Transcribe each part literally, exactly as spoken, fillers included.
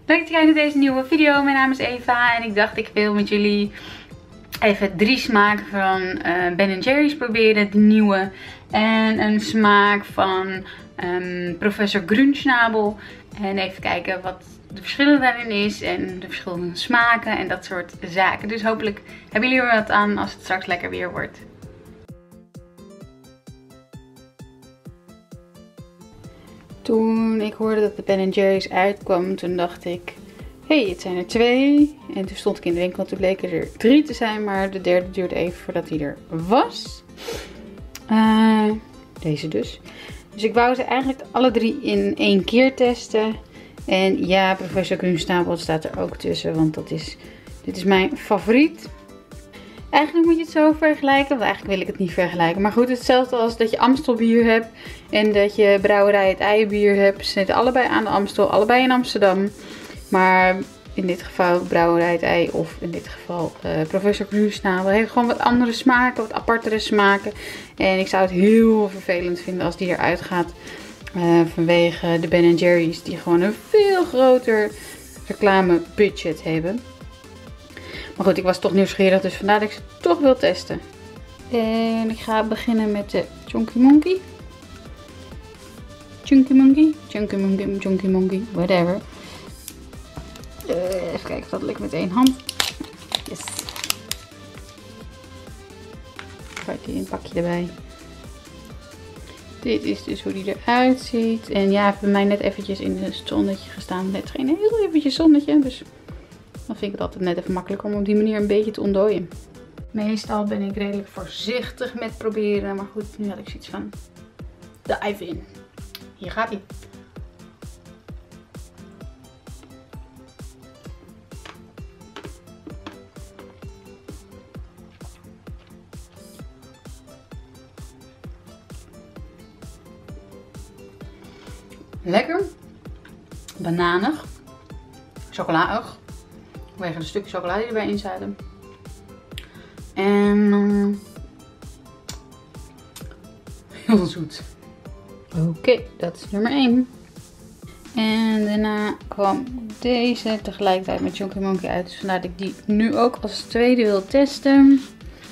Leuk dat je kijkt naar deze nieuwe video. Mijn naam is Eva en ik dacht ik wil met jullie even drie smaken van uh, Ben Jerry's proberen. De nieuwe. En een smaak van um, Professor Grünschnabel. En even kijken wat de verschillen daarin is. En de verschillende smaken en dat soort zaken. Dus hopelijk hebben jullie er wat aan als het straks lekker weer wordt. Toen ik hoorde dat de Ben Jerry's uitkwam, toen dacht ik, hé, hey, het zijn er twee. En toen stond ik in de winkel en toen bleken er drie te zijn, maar de derde duurde even voordat hij er was. Uh, deze dus. Dus ik wou ze eigenlijk alle drie in één keer testen. En ja, Professor Grünschnabel staat er ook tussen, want dat is, dit is mijn favoriet. Eigenlijk moet je het zo vergelijken, want eigenlijk wil ik het niet vergelijken. Maar goed, hetzelfde als dat je Amstel bier hebt en dat je Brouwerij Het Eienbier hebt. Ze zitten allebei aan de Amstel, allebei in Amsterdam. Maar in dit geval Brouwerij Het Ei of in dit geval uh, Professor Grünschnabel heeft gewoon wat andere smaken, wat apartere smaken. En ik zou het heel vervelend vinden als die eruit gaat uh, vanwege de Ben Jerry's die gewoon een veel groter reclamebudget hebben. Maar goed, ik was toch nieuwsgierig, dus vandaar dat ik ze toch wil testen. En ik ga beginnen met de Chunky Monkey. Chunky Monkey, Chunky Monkey, Chunky Monkey, whatever. Uh, even kijken of dat lukt met één hand. Yes. Kijk, hier een pakje erbij. Dit is dus hoe die eruit ziet. En ja, hij heeft bij mij net eventjes in het zonnetje gestaan. Net geen heel eventjes zonnetje, dus dan vind ik het altijd net even makkelijk om op die manier een beetje te ontdooien. Meestal ben ik redelijk voorzichtig met proberen. Maar goed, nu had ik zoiets van dive in. Hier gaat hij. Lekker. Bananig. Chocoladig. Vanwege de stukjes chocolade die erbij in zaten. En uh, heel zoet. Oké, okay, dat is nummer één. En daarna kwam deze tegelijkertijd met Chunky Monkey uit. Dus vandaar dat ik die nu ook als tweede wil testen.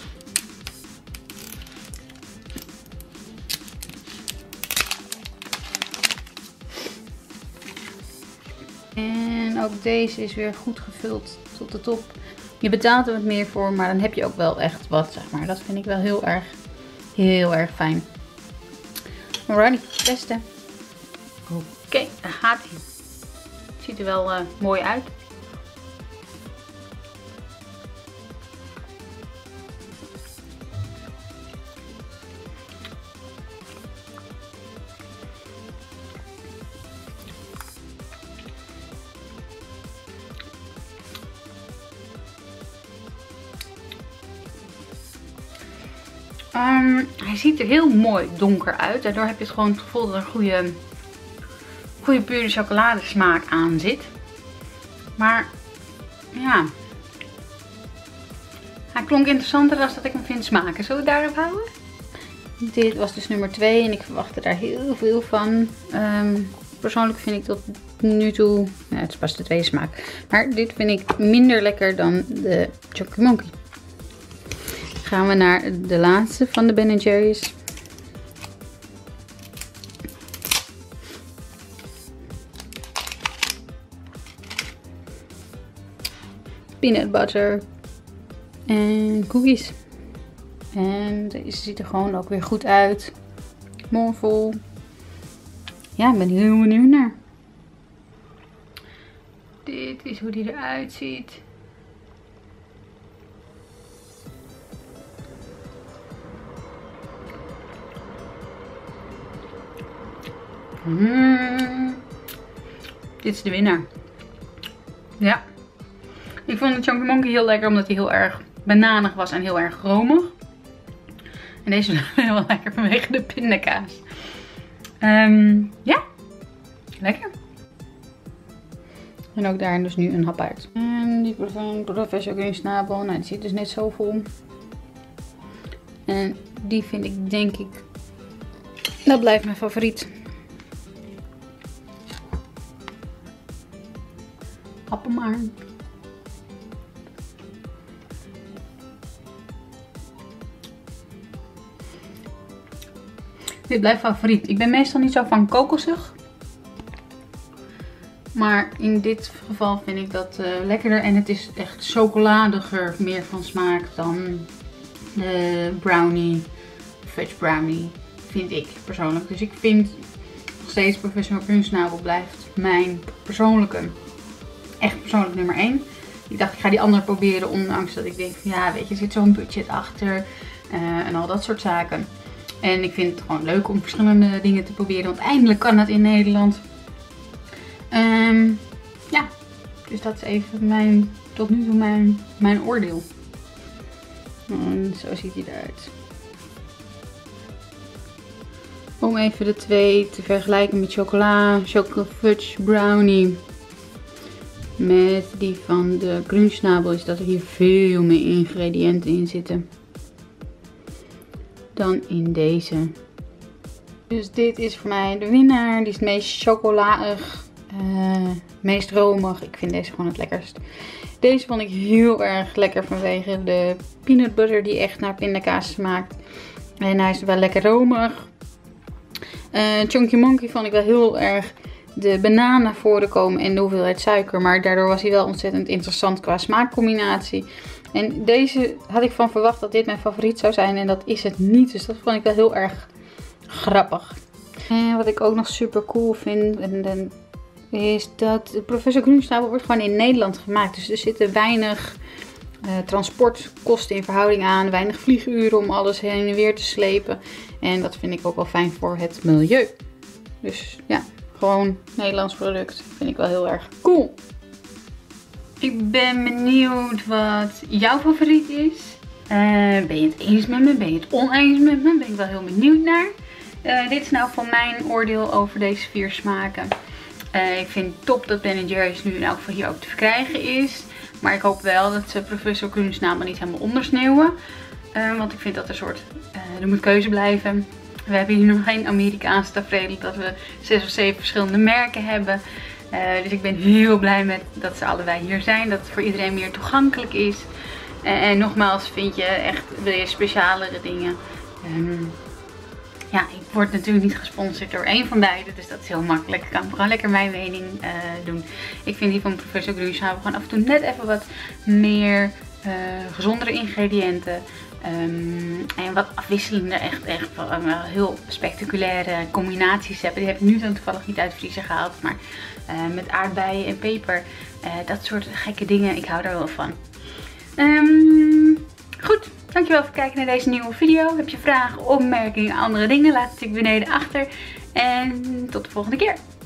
En ook deze is weer goed gevuld tot de top. Je betaalt er wat meer voor, maar dan heb je ook wel echt wat, zeg maar. Dat vind ik wel heel erg, heel erg fijn. Alrighty, testen. Oké, okay, daar gaat hij. Ziet er wel uh, mooi uit. Um, hij ziet er heel mooi donker uit. Daardoor heb je het gewoon het gevoel dat er een goede, goede pure chocoladesmaak aan zit. Maar ja, hij klonk interessanter dan dat ik hem vind smaken. Zullen we het daarop houden? Dit was dus nummer twee en ik verwachtte daar heel veel van. Um, persoonlijk vind ik tot nu toe, ja, het is pas de tweede smaak. Maar dit vind ik minder lekker dan de Chunky Monkey. Gaan we naar de laatste van de Ben Jerry's. Peanut butter. En cookies. En deze ziet er gewoon ook weer goed uit. Moorvol. Ja, ik ben heel benieuwd naar. Dit is hoe die eruit ziet. Mm. Dit is de winnaar. Ja. Ik vond de Chunky Monkey heel lekker omdat hij heel erg bananig was en heel erg romig. En deze is heel lekker vanwege de pindakaas. Um, ja. Lekker. En ook daar dus nu een hap uit. En die van Professor Grünschnabel. Nou, die zit dus net zo vol. En die vind ik denk ik... Dat blijft mijn favoriet. Happen maar. Dit blijft favoriet. Ik ben meestal niet zo van kokosig. Maar in dit geval vind ik dat uh, lekkerder. En het is echt chocoladiger meer van smaak dan de brownie, fudge brownie, vind ik persoonlijk. Dus ik vind nog steeds Professor Grünsnabel blijft mijn persoonlijke, echt persoonlijk nummer één. Ik dacht ik ga die andere proberen, ondanks dat ik denk van ja, weet je, er zit zo'n budget achter uh, en al dat soort zaken. En ik vind het gewoon leuk om verschillende dingen te proberen, want eindelijk kan dat in Nederland. Um, ja, dus dat is even mijn, tot nu toe mijn, mijn oordeel. En zo ziet hij eruit. Om even de twee te vergelijken met chocola, chocolate fudge brownie. Met die van de Grünsnabel is dat er hier veel meer ingrediënten in zitten dan in deze. Dus dit is voor mij de winnaar. Die is het meest chocoladig, uh, meest romig. Ik vind deze gewoon het lekkerst. Deze vond ik heel erg lekker vanwege de peanut butter die echt naar pindakaas smaakt. En hij is wel lekker romig. Uh, Chunky Monkey vond ik wel heel erg de bananen naar voren komen en de hoeveelheid suiker. Maar daardoor was hij wel ontzettend interessant qua smaakcombinatie. En deze had ik van verwacht dat dit mijn favoriet zou zijn en dat is het niet. Dus dat vond ik wel heel erg grappig. En wat ik ook nog super cool vind en, en, is dat Professor Grünsnabel wordt gewoon in Nederland gemaakt. Dus er zitten weinig uh, transportkosten in verhouding aan. Weinig vlieguren om alles heen en weer te slepen. En dat vind ik ook wel fijn voor het milieu. Dus ja, gewoon Nederlands product. Vind ik wel heel erg cool. Ik ben benieuwd wat jouw favoriet is. Uh, ben je het eens met me? Ben je het oneens met me? Ben ik wel heel benieuwd naar. Uh, dit is nou van mijn oordeel over deze vier smaken. Uh, ik vind het top dat Ben en Jerry's nu in elk geval hier ook te verkrijgen is. Maar ik hoop wel dat ze Professor Grünsnabel niet helemaal ondersneeuwen. Uh, want ik vind dat er een soort, uh, er moet keuze blijven. We hebben hier nog geen Amerikaanse tafereel dat we zes of zeven verschillende merken hebben. Uh, dus ik ben heel blij met dat ze allebei hier zijn. Dat het voor iedereen meer toegankelijk is. Uh, en nogmaals, vind je echt, wil je specialere dingen. Um, ja, ik word natuurlijk niet gesponsord door één van beiden. Dus dat is heel makkelijk. Ik kan gewoon lekker mijn mening uh, doen. Ik vind die van Professor Grünsnabel gewoon af en toe net even wat meer uh, gezondere ingrediënten. Um, en wat afwisselender, echt, echt wel, uh, heel spectaculaire combinaties hebben. Die heb ik nu dan toevallig niet uit de vriezer gehaald. Maar uh, met aardbeien en peper. Uh, dat soort gekke dingen. Ik hou daar wel van. Um, goed, dankjewel voor het kijken naar deze nieuwe video. Heb je vragen, opmerkingen, andere dingen? Laat het natuurlijk beneden achter. En tot de volgende keer.